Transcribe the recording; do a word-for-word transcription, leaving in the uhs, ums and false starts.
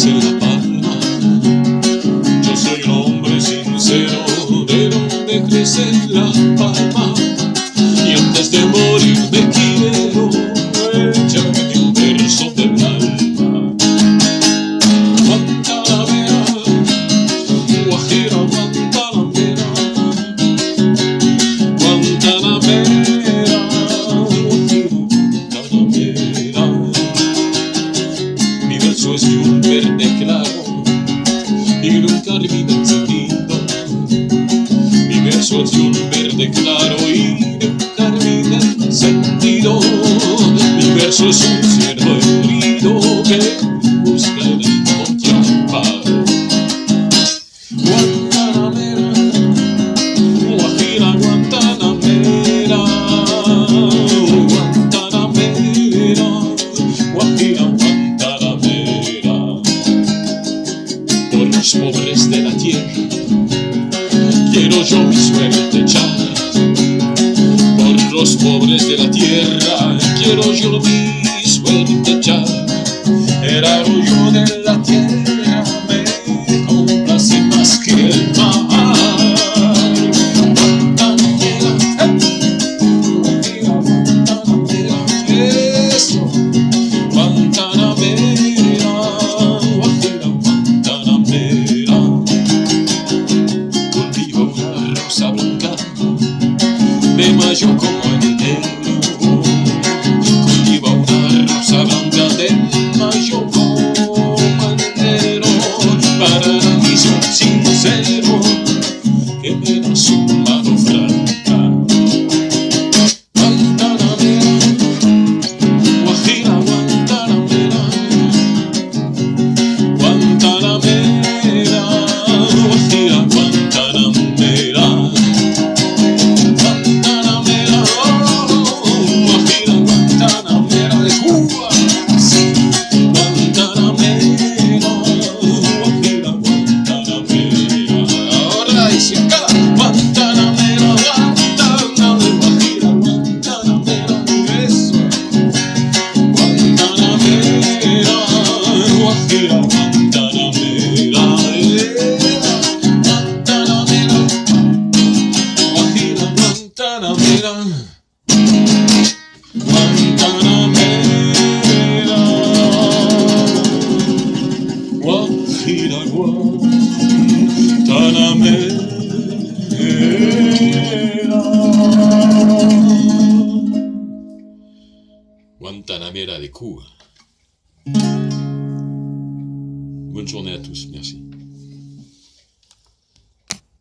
crece la palma. Yo soy un hombre sincero, de donde crece la palma. Y antes de morir me quiero echarme un verso del alma. Guantanamera, Guajira, Guantanamera, Guantanamera, Guajira, Guantanamera. Mi verso es de un verde claro y de un carmín encendido. Mi verso es de un verde claro y de un carmín encendido. Mi verso es un ciervo herido que busca en el monte amparo. Guantanamera, Guajira, Guantanamera, Guantanamera, Guajira, Guantanamera. Por los pobres de la tierra quiero yo mi suerte echar. Por los pobres de la tierra quiero yo mi suerte echar. El arroyo de la tierra me complace más que el mar. Guantanamera, Guajira, Guantanamera, eso. Guantanamera, Guajira, Guantanamera. Cultivo una rosa blanca de mayo como enero. Cultivo una rosa blanca de mayo como enero. Para el vicio sincero que me da su mano franca. Guantanamera, Guajira, Guantanamera, Guantanamera, Guajira, Guantanamera. Guantanamera, Guajira, Guantanamera de Cuba. Guantanamera, Guajira, Guantanamera. Ahora dice acá. Guantanamera, Guantanamera, Guajira, Guantanamera. Eso. Guantanamera, Guajira, Guantanamera. Guantanamera, Guajira, Guantanamera. Guantanamera, Guajira, Guantanamera. Guantanamera de Cuba. Bonne journée à tous, merci.